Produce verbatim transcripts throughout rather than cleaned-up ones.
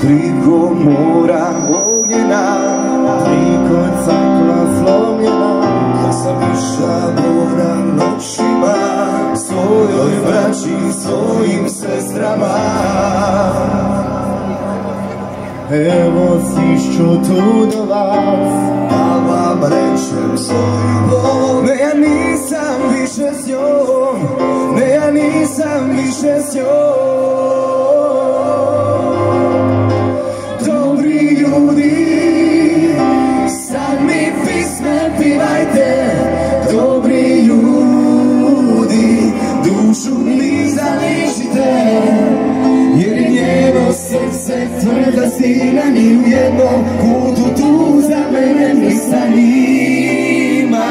Priko mora ognjena, priko cakla slomljena. Ja sam išla mora noćima, svojoj braći, svojim sestrama. Evo stišću tu do vas, da vam rečem svoju bol. Ne, ja nisam više s njom, ne, ja nisam više s njom. Dobri ljudi, sad mi pisme pivajte. Dobri ljudi, dušu mi zaličite, jer je njeno srce tvrda stina. Ni u jednom kutu tu za mene ništa nima,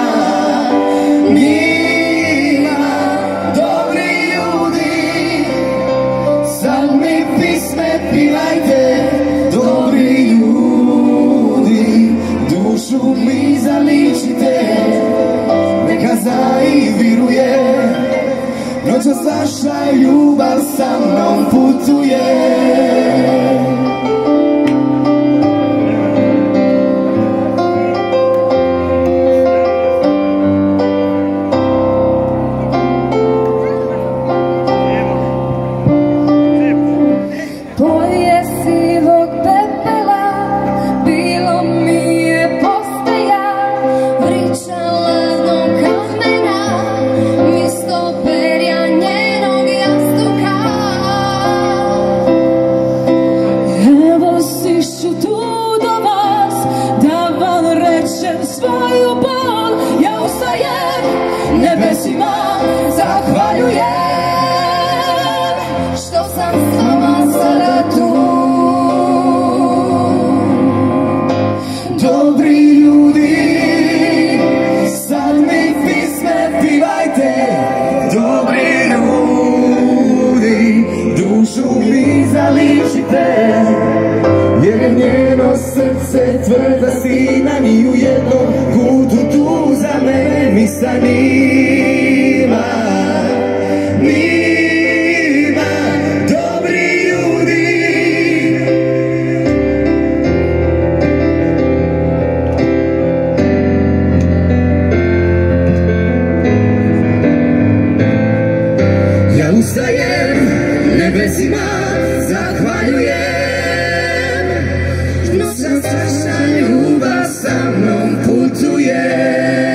nima. Dobri ljudi, sad mi pisme pivajte. Dobri ljudi, dušu mi zaličite, neka zna i viruje, noćas vaša ljubav sa mnom putuje. Svoju bol, ja ustajem, nebesima zahvaljujem, što sam s vama sada tu. Dobri ljudi, sad mi pisme pivajte. Dobri ljudi, dušu mi zaličite, jer je njeno srce tvrda stina. Ni u jednom kutu tu za mene ništa nima, nima. Dobri ljudi, ja ustajem, nebesima zahvaljujem, noćas vaša ljubav sa mnom putuje.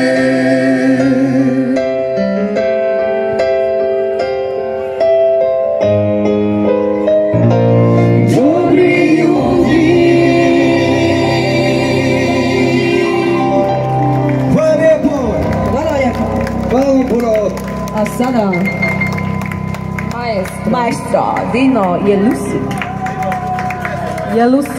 Dobri ljudi. Hvala lijepo. Hvala lijepo. Hvala vam puno. A sada maestro Dino Jelusi. Jelusi.